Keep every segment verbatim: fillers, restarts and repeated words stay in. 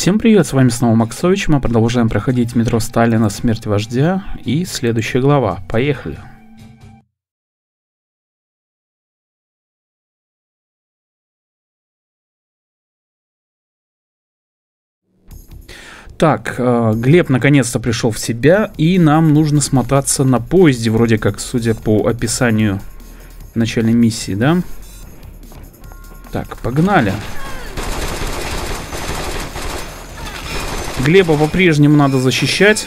Всем привет, с вами снова Максович, мы продолжаем проходить метро Сталина «Смерть вождя» и следующая глава. Поехали! Так, э, Глеб наконец-то пришел в себя, и нам нужно смотаться на поезде, вроде как, судя по описанию начальной миссии, да? Так, погнали! Глеба по-прежнему надо защищать,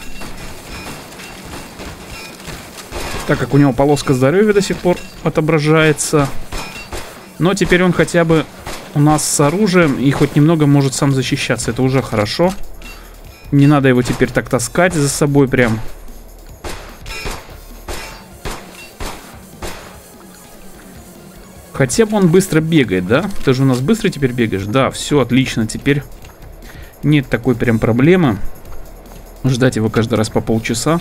так как у него полоска здоровья до сих пор отображается. Но теперь он хотя бы у нас с оружием и хоть немного может сам защищаться. Это уже хорошо. Не надо его теперь так таскать за собой прям. Хотя бы он быстро бегает, да? Ты же у нас быстро теперь бегаешь? Да, все отлично. Теперь нет такой прям проблемы ждать его каждый раз по полчаса.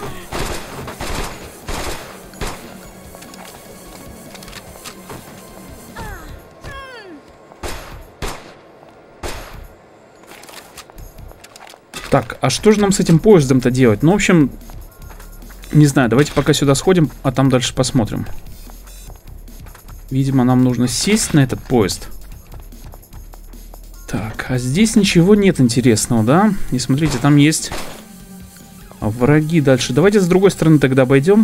Так, а что же нам с этим поездом-то делать? Ну, в общем, не знаю, давайте пока сюда сходим, а там дальше посмотрим. Видимо, нам нужно сесть на этот поезд. Так, а здесь ничего нет интересного, да? И смотрите, там есть враги дальше. Давайте с другой стороны тогда обойдем.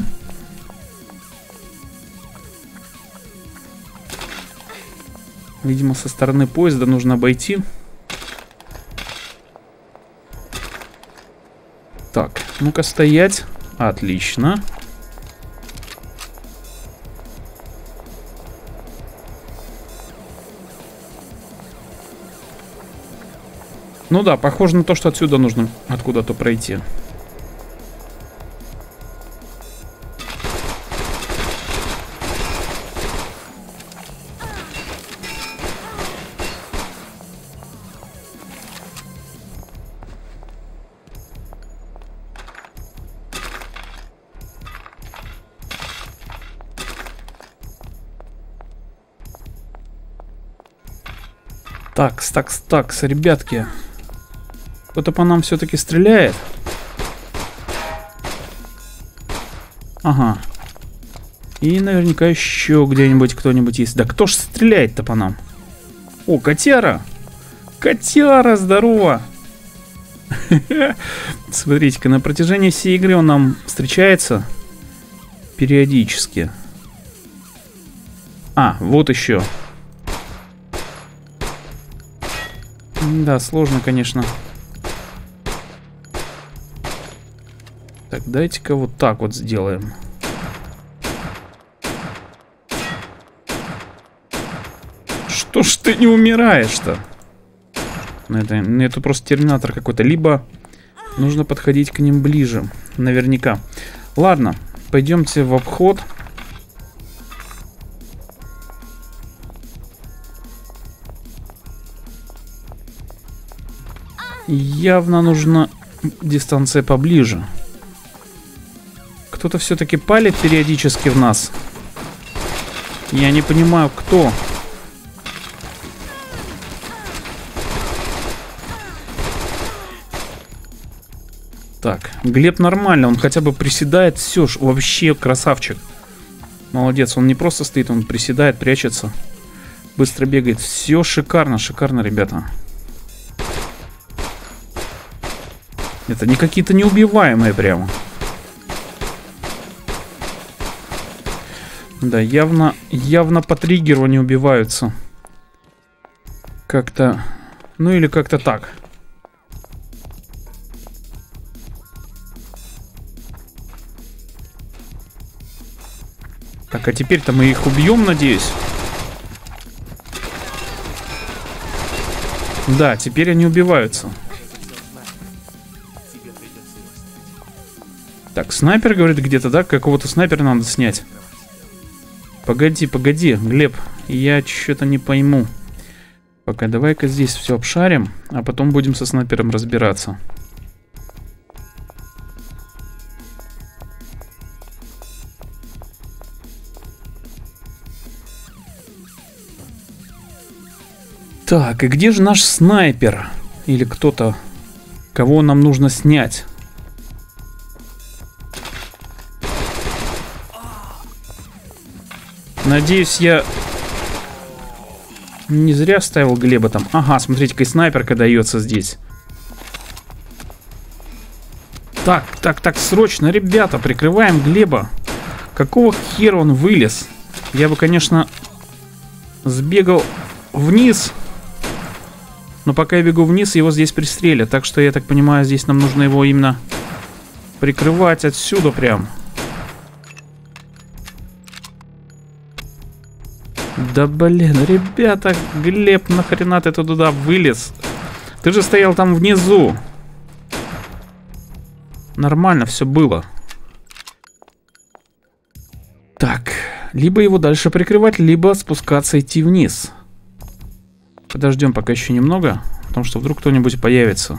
Видимо, со стороны поезда нужно обойти. Так, ну-ка стоять. Отлично. Ну да, похоже на то, что отсюда нужно откуда-то пройти. Такс, такс, такс, ребятки. Кто-то по нам все-таки стреляет. Ага. И наверняка еще где-нибудь кто-нибудь есть. Да кто ж стреляет-то по нам? О, котяра! Котяра, здорово! Смотрите-ка, на протяжении всей игры он нам встречается периодически. А, вот еще. Да, сложно, конечно. Так, дайте-ка вот так вот сделаем. Что ж ты не умираешь-то? Ну, это, ну, это просто терминатор какой-то. Либо нужно подходить к ним ближе. Наверняка. Ладно, пойдемте в обход. Явно нужна дистанция поближе. Кто-то все-таки палит периодически в нас. Я не понимаю, кто. Так, Глеб нормально, он хотя бы приседает. Все, вообще красавчик. Молодец, он не просто стоит, он приседает, прячется. Быстро бегает. Все шикарно, шикарно, ребята. Это не какие-то неубиваемые прямо. Да, явно, явно по триггеру не убиваются. Как-то... Ну или как-то так. Так, а теперь-то мы их убьем, надеюсь. Да, теперь они убиваются. Так, снайпер, говорит, где-то, да? Какого-то снайпера надо снять. Погоди, погоди, Глеб, я что-то не пойму. Пока давай-ка здесь все обшарим, а потом будем со снайпером разбираться. Так, и где же наш снайпер? Или кто-то, кого нам нужно снять. Надеюсь, я не зря ставил Глеба там. Ага, смотрите-ка, и снайперка дается здесь. Так, так, так, срочно, ребята, прикрываем Глеба. Какого хера он вылез? Я бы, конечно, сбегал вниз. Но пока я бегу вниз, его здесь пристрелят. Так что, я так понимаю, здесь нам нужно его именно прикрывать отсюда прям. Да блин, ребята, Глеб, нахрена ты туда вылез? Ты же стоял там внизу. Нормально все было. Так, либо его дальше прикрывать, либо спускаться, идти вниз. Подождем пока еще немного, потому что вдруг кто-нибудь появится.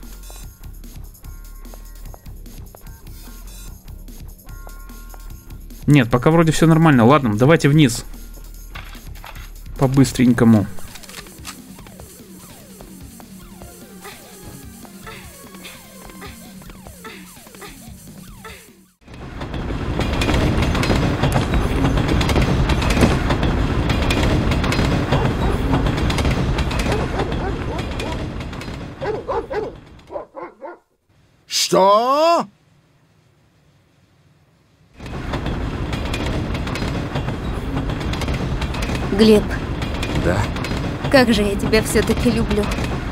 Нет, пока вроде все нормально. Ладно, давайте вниз. По-быстренькому. Что? Глеб. Да. Как же я тебя все-таки люблю.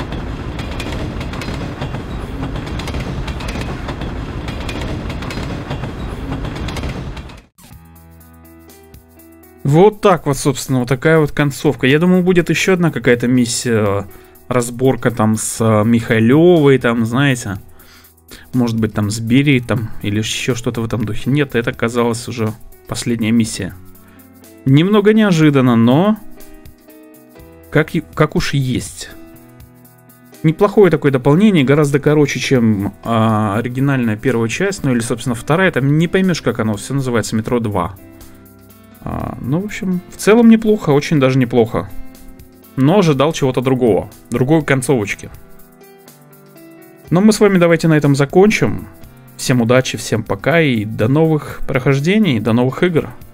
Вот так вот, собственно, вот такая вот концовка. Я думал, будет еще одна какая-то миссия, разборка там с Михайловой, там, знаете, может быть, там с Берией, там, или еще что-то в этом духе. Нет, это оказалась уже последняя миссия. Немного неожиданно, но как, как уж есть. Неплохое такое дополнение, гораздо короче, чем а, оригинальная первая часть, ну или, собственно, вторая. Там не поймешь, как оно все называется, Метро два. А, ну, в общем, в целом неплохо, очень даже неплохо. Но ожидал чего-то другого, другой концовочки. Но мы с вами давайте на этом закончим. Всем удачи, всем пока и до новых прохождений, до новых игр.